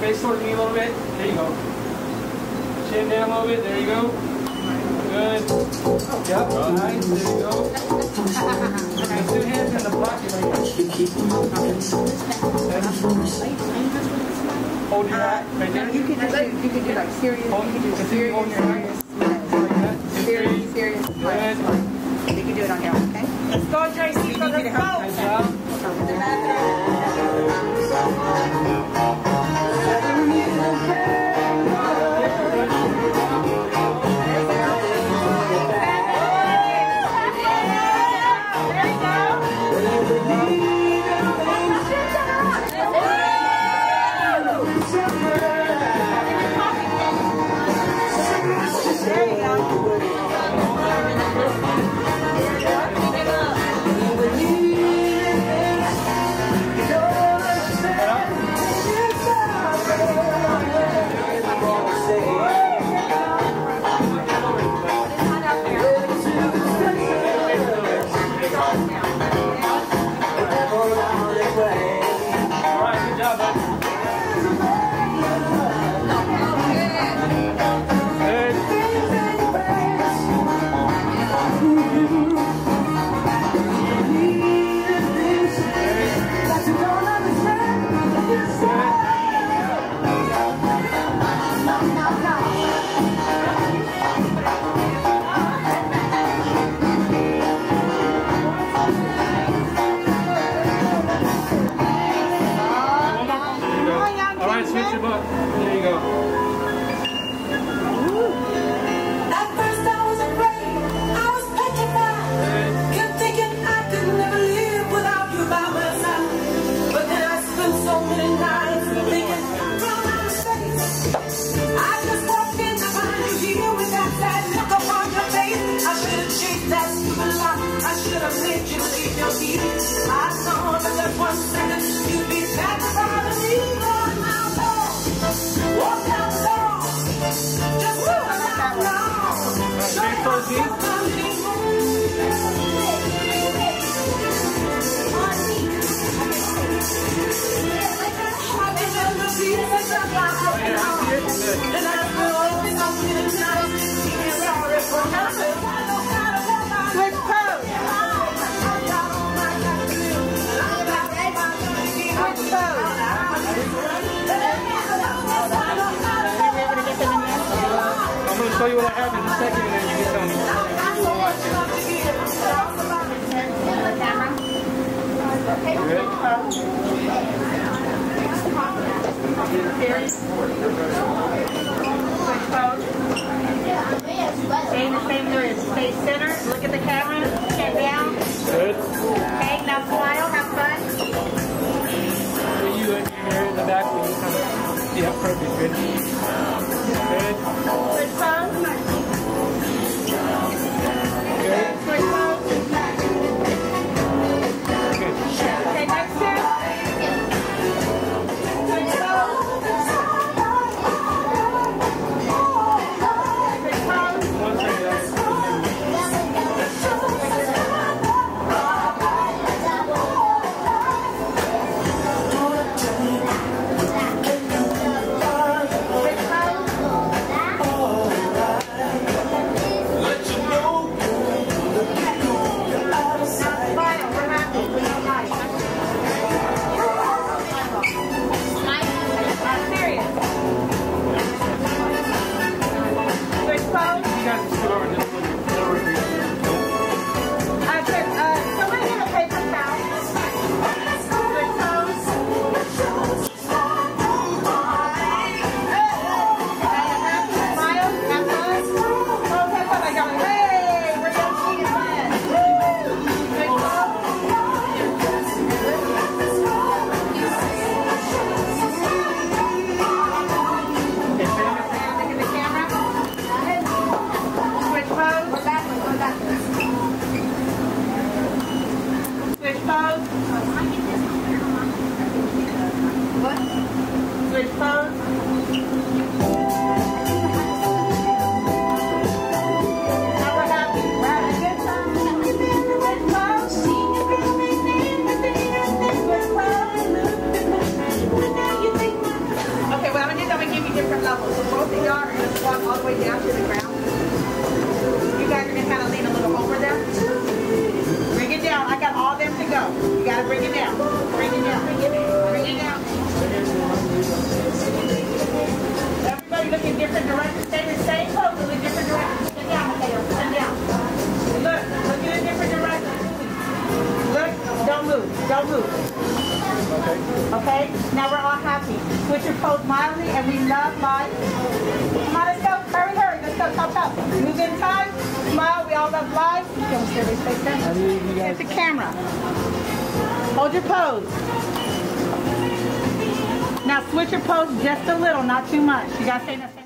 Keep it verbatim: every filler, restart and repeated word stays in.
face towards me a little bit. There you go. Chin down a little bit. There you go. Good. Yep. Nice. There you go. And two hands in the pocket right here. Hold your hat right there. You can do, you can do like serious. Hold, you can do serious. Hold your hat. Serious, serious. Good. You can do it on your own, okay? Let's go, Tracy. Let's go. Nice job. Show you what I have in a second, and then you can tell me. Stay in the same area. Stay centered. Look at the camera. Chin down. Good. Okay, now smile. Have fun. So you and your hair in the back when you come. Yeah, perfect. Good. Good. Good pose. Good. Good pose. Good. Okay, next step. Good pose. Good pose. One second. Okay? Now we're all happy. Switch your pose mildly, and we love life. Come on, let's go. Hurry, hurry. Let's go. Top, top. Move in time. Smile. We all love life. Don't stay, stay, stay. I need you guys. Get the camera. Hold your pose. Now switch your pose just a little, not too much. You gotta stay in the same.